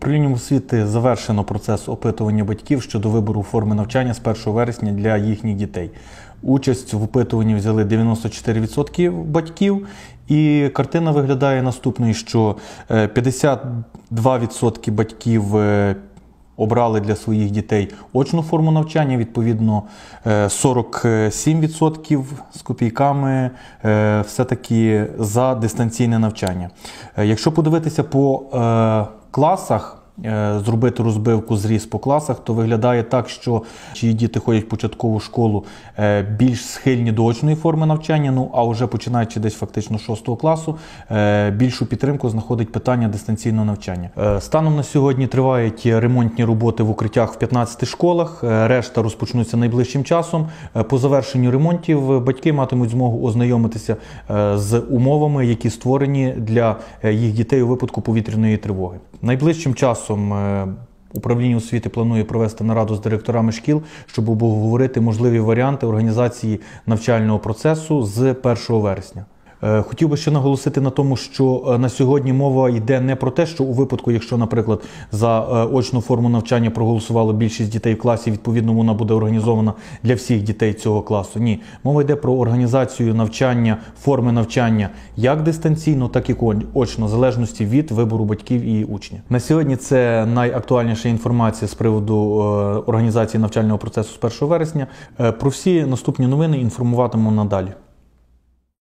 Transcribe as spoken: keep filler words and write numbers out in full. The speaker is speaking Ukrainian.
Управлінням освіти завершено процес опитування батьків щодо вибору форми навчання з першого вересня для їхніх дітей. Участь в опитуванні взяли дев'яносто чотири відсотки батьків, і картина виглядає наступною, що п'ятдесят два відсотки батьків обрали для своїх дітей очну форму навчання, відповідно сорок сім відсотків з копійками все-таки за дистанційне навчання. Якщо подивитися по класах, зробити розбивку зріз по класах, то виглядає так, що чиї діти ходять в початкову школу більш схильні до очної форми навчання, ну а вже починаючи десь фактично шостого класу, більшу підтримку знаходить питання дистанційного навчання. Станом на сьогодні тривають ремонтні роботи в укриттях в п'ятнадцяти школах, решта розпочнуться найближчим часом. По завершенню ремонтів батьки матимуть змогу ознайомитися з умовами, які створені для їх дітей у випадку повітряної тривоги. Найближчим часом Управління освіти планує провести нараду з директорами шкіл, щоб обговорити можливі варіанти організації навчального процесу з першого вересня. Хотів би ще наголосити на тому, що на сьогодні мова йде не про те, що у випадку, якщо, наприклад, за очну форму навчання проголосувало більшість дітей в класі, відповідно вона буде організована для всіх дітей цього класу. Ні. Мова йде про організацію навчання, форми навчання як дистанційно, так і очно, в залежності від вибору батьків і учнів. На сьогодні це найактуальніша інформація з приводу організації навчального процесу з першого вересня. Про всі наступні новини інформуватимемо надалі.